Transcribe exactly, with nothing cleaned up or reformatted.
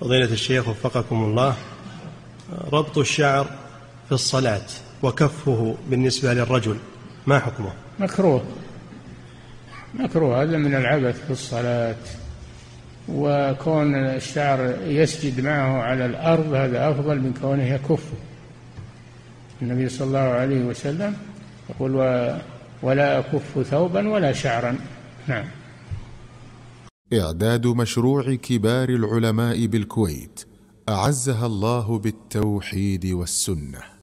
فضيلة الشيخ وفقكم الله، ربط الشعر في الصلاة وكفه بالنسبة للرجل ما حكمه؟ مكروه، مكروه، هذا من العبث في الصلاة. وكون الشعر يسجد معه على الأرض هذا أفضل من كونه يكفه. النبي صلى الله عليه وسلم يقول: ولا أكف ثوبا ولا شعرا. نعم. إعداد مشروع كبار العلماء بالكويت أعزها الله بالتوحيد والسنة.